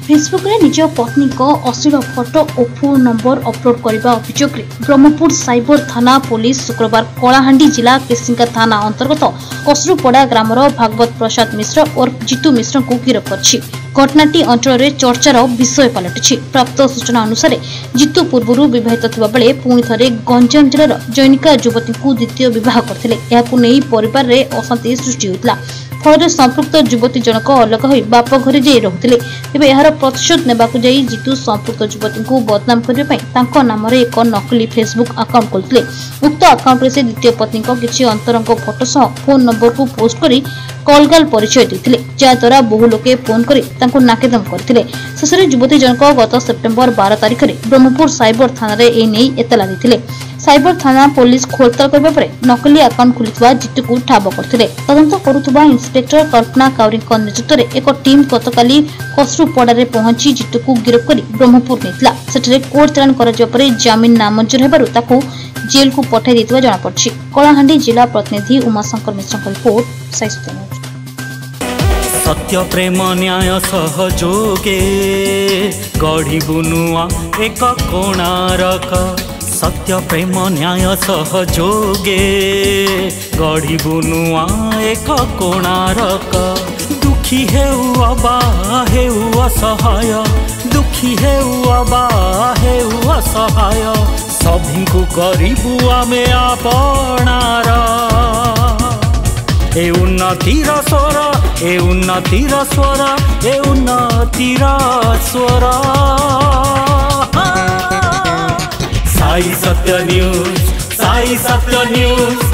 Facebook रे निज पत्नी को अश्लील फोटो और फोन नंबर अपलोड करने अभियोग ब्रह्मपुर साइबर थाना पुलिस शुक्रवार कलाहांडी जिला केसिंगा थाना अंतर्गत कसरुपड़ा ग्रामर भागवत प्रसाद मिश्र और जितू मिश्र को गिरफ्त कर घटनाटी अंचल में चर्चार विषय पलटि। प्राप्त सूचना अनुसार जितू पूर्व विवाहित थिबा बेले पुणी थरे गंजाम जिलार जैनिका युवती को द्वितीय विवाह करथिले। एहाकु नै परिवार रे अशांति सृष्टि होइतला। फल संपृक्त युवती जनक अलग हो बाप घरे जाई रहुथिले। तेबे एहार प्रतिशोध नेबाकु जाई जितू संपृक्त युवती को बदनाम करबा पई तांको नाम रे एक नकली फेसबुक अकाउंट खोलिथिले। उक्त अकाउंट रे से द्वितीय पत्नी को किछि अंतरंग फोटो सह फोन नंबर को पोस्ट करी कलगाल परिचय देथिले, जहाद्वारा बहु लोके फोन करी तांको नाकेदम करथिले। शेषरे युवती जनक गत सेप्टेम्बर 12 तारिख रे ब्रह्मपुर साइबर थाना रे ए नै एतला दिथिले। साइबर थाना पुलिस खोलताल करबा परे नकली अकाउंट खुलिथबा जितू को ठाब करथिले। तदंत करुथबा इंस्पेक्टर कल्पना काउरी को नेतृत्व रे एक टीम गतकाली कसरुपड़ा रे पहुंची जितू को गिरफ्त करी ब्रह्मपुर नेतला। सेठरे कोर्ट चालान करजो परे जमीन नामंजूर हेबारु ताकू जेल को पठाई देथिबा जणा पड़छि। कलाहांडी जिला प्रतिनिधि उमाशंकर मिश्र को रिपोर्ट साइस्ते। सत्य प्रेम न्याय सहयोगे गढ़ी बुनुआ एक कोणारक। सत्य प्रेम न्याय सहयोगे गढ़ी बुनुआ एक कोणारक। दुखी हेउ अबा हेउ असहाय, दुखी हेउ अबा हेउ असहाय, सभी को करिबु आमे आपनार। ए उन्नतिर स्वर, ए उन्नतिर स्वर, ए उन्नतिर स्वर। साई सत्य न्यूज, साई सत्य न्यूज।